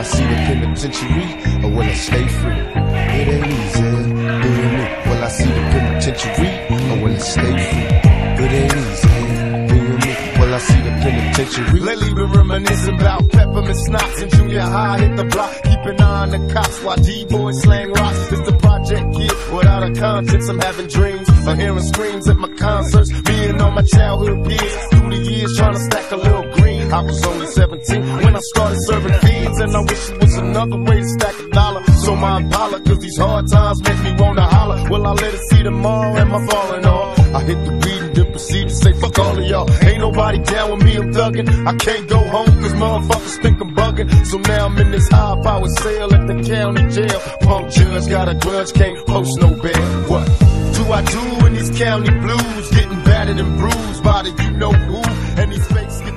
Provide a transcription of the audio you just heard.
I see the penitentiary, or will I stay free? It ain't easy, doing me. Will I see the penitentiary, or will I stay free? It ain't easy, doing me. Will I see the penitentiary? Lately been reminiscing about peppermint schnapps in junior high. Hit the block, keep an eye on the cops while D-boys slang rocks. It's the project kid without a conscience. I'm having dreams of hearing screams at my concerts. Me and all my childhood peers through the years trying to stack a little green. I was only 17 when I started serving fiends, and I wish it was another way to stack a dollar. So my apology, cause these hard times make me wanna holler. Will I let it see tomorrow? Am I falling off? I hit the beat and then proceed to say fuck all of y'all. Ain't nobody down with me, I'm thuggin'. I can't go home cause motherfuckers think I'm buggin'. So now I'm in this high power cell at the county jail. Punk judge got a grudge, can't post no bail. What do I do in these county blues? Getting battered and bruised by the you know who, and these fakes get